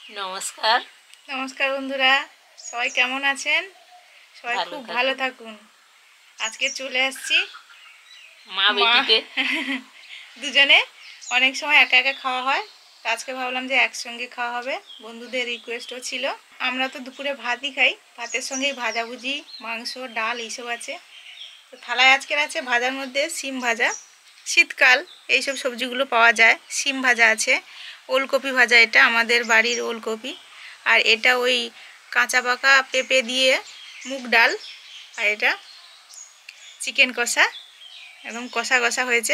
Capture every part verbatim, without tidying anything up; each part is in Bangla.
নমস্কার। নমস্কার বন্ধুরা, সবাই কেমন আছেন? সবাই ভালো খুব ভালো থাকুন। থাকুন। আজকে চলে আসছি মা মা বেটিতে দুজনে। অনেক সময় একা একা খাওয়া হয়, তো আজকে ভাবলাম যে একসঙ্গে খাওয়া হবে। বন্ধুদের রিকোয়েস্টও ছিল। আমরা তো দুপুরে ভাতই খাই, ভাতের সঙ্গেই ভাজাভুজি, মাংস, ডাল এইসব আছে। তো থালায় আজকের আছে ভাজার মধ্যে সিম ভাজা। শীতকাল এইসব সবজিগুলো পাওয়া যায়। সিম ভাজা আছে, ওলকপি ভাজা, এটা আমাদের বাড়ির ওলকপি। আর এটা ওই কাঁচা পাকা পেঁপে দিয়ে মুগ ডাল। আর এটা চিকেন কষা, একদম কষা কষা হয়েছে।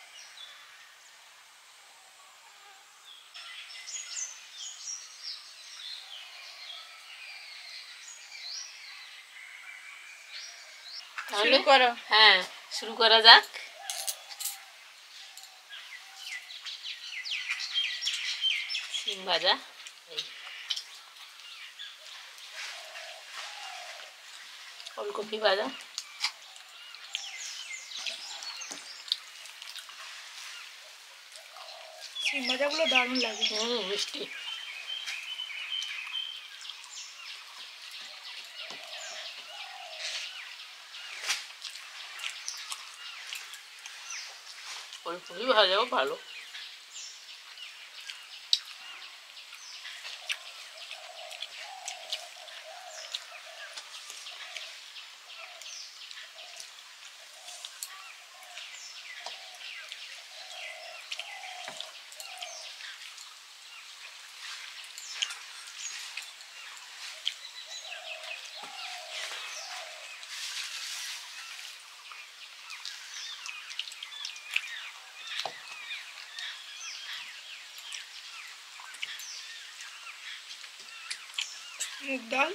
শুরু তাহলে করো। হ্যাঁ, শুরু করা যাক। সিম ভাজা, এই ওলকপি ভাজা। সিম ভাজাগুলো দারুণ লাগে। হুম, মিষ্টি। ওলকপি ভাজাও ভালো। মুগ ডাল,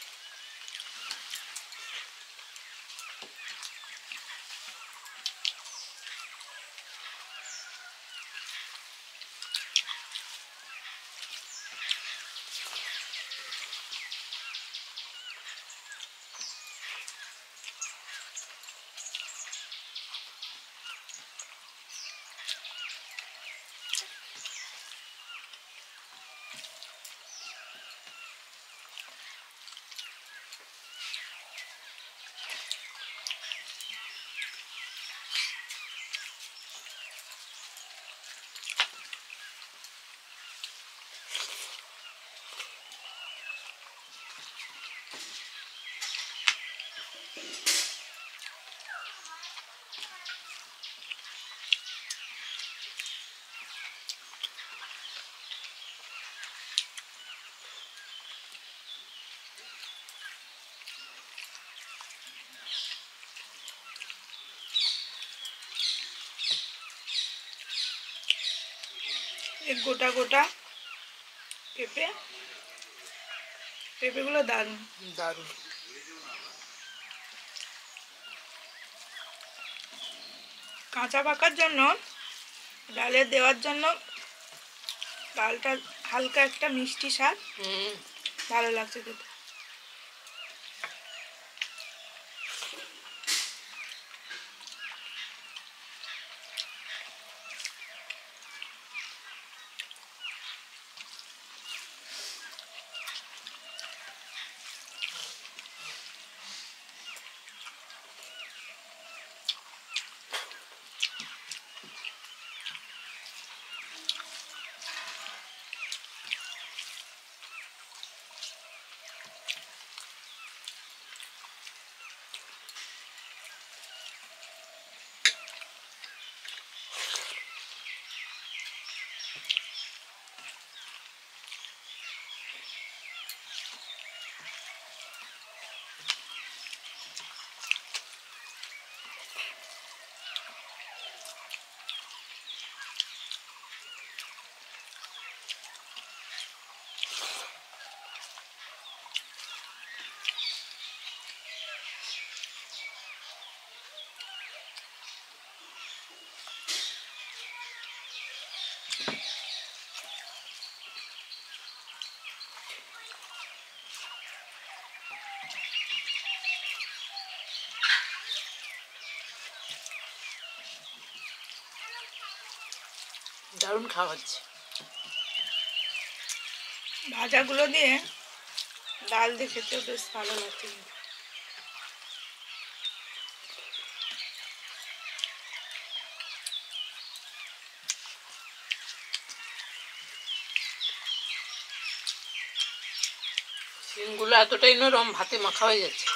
এই গোটা গোটা পেঁপে, পেঁপেগুলো দারুণ দারুণ। কাঁচা পাকার জন্য, ডালে দেওয়ার জন্য ডালটা হালকা একটা মিষ্টি স্বাদ, হুম, ভালো লাগছে খেতে। দারুণ খাওয়া হচ্ছে। ভাজাগুলো দিয়ে ডাল দিয়ে খেতেও বেশ ভালো লাগছে কিন্তু। শিমগুলো এতটাই নরম, ভাতে মাখা হয়ে যাচ্ছে।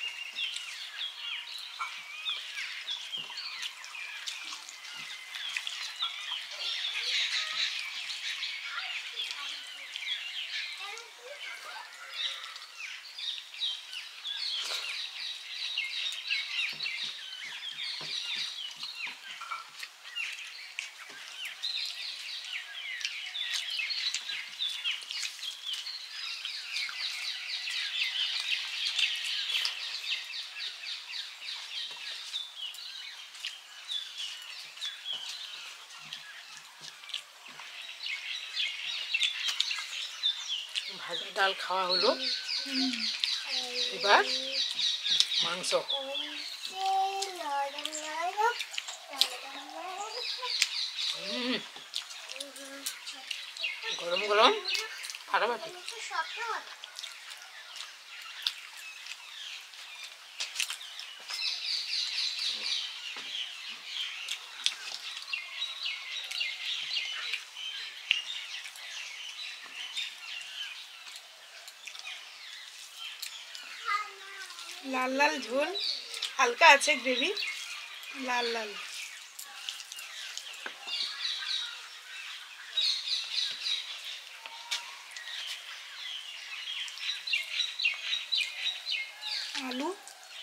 ভাজা ডাল খাওয়া হলো, এবার মাংস। হুম, গরম গরম ফাটাফাটি। লাল লাল ঝোল, হালকা আছে গ্রেভি, লাল লাল। আলু,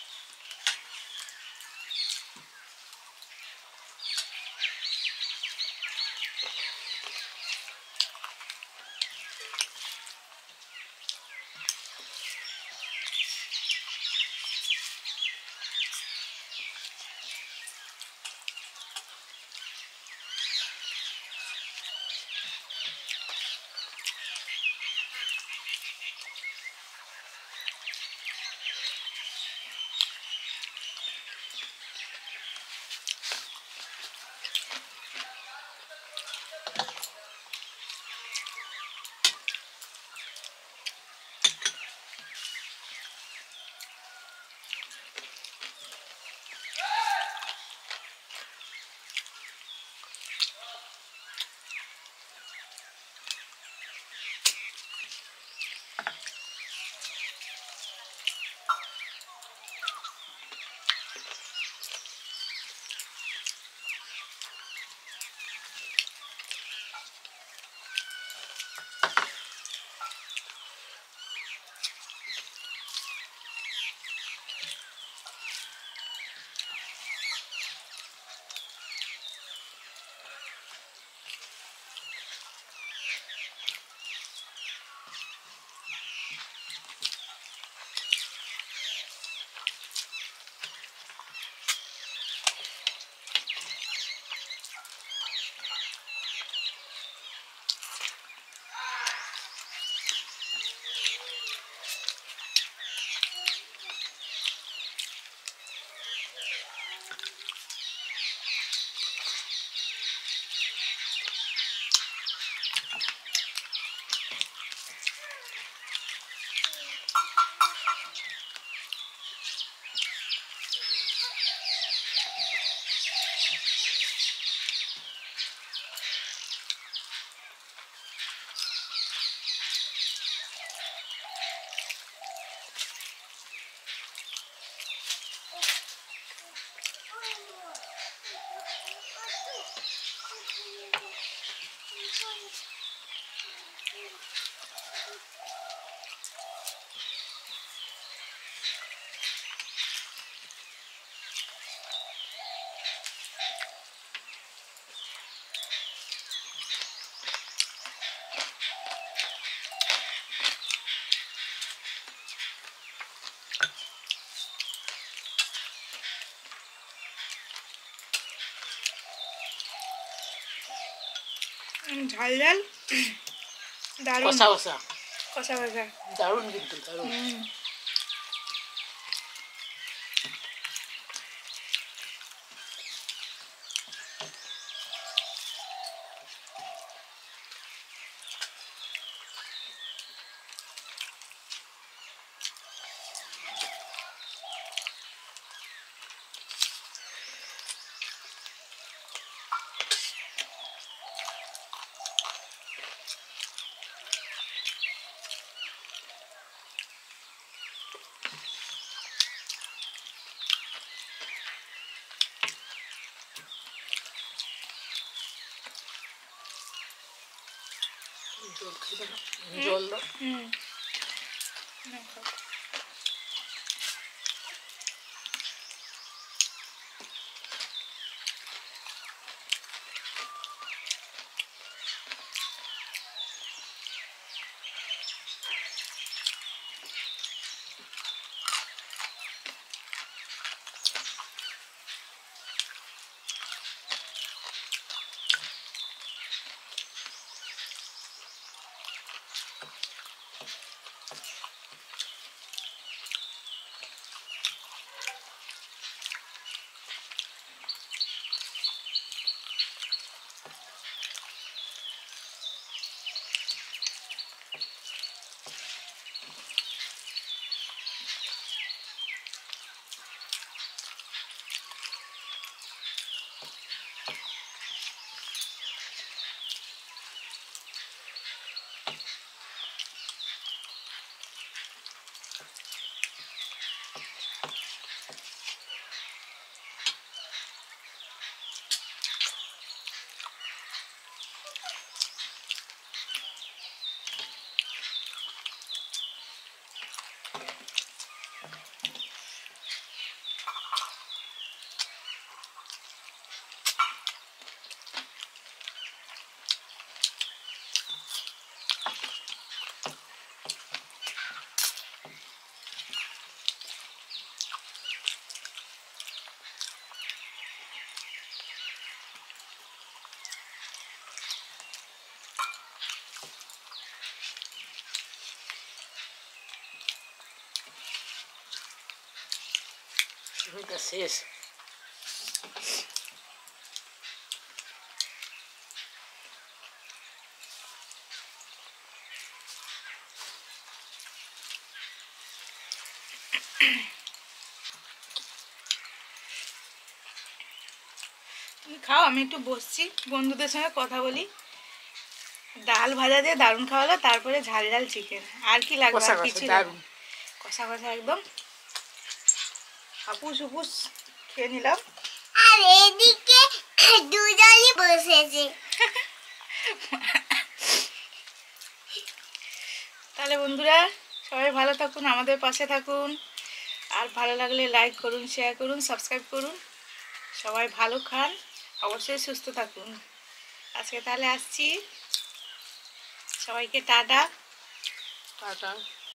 ঝাল ঝাল, দারুণ। কষা কষা কষা কষা, দারুণ কিন্তু দারুণ। হুম। জল খাইবে না, জল দাও। হুম না, খাও। এটা শেষ। তুমি খাও, আমি একটু বসছি, বন্ধুদের সঙ্গে কথা বলি। ডাল ভাজা দিয়ে দারুণ খাওয়ালো, তারপরে ঝাল ঝাল চিকেন, আর কি লাগবে? কষা আর কষা কিছু দারুণ। কষা কষা একদম হাপুস হুপুস খেয়ে নিলাম। আর এদিকে দুজনই বসেছে। তাহলে বন্ধুরা সবাই ভালো থাকুন, আমাদের পাশে থাকুন, আর ভালো লাগলে লাইক করুন, শেয়ার করুন, সাবস্ক্রাইব করুন। সবাই ভালো খান, অবশ্যই সুস্থ থাকুন। আজকে তাহলে আসছি, সবাইকে টাটা। টাটা।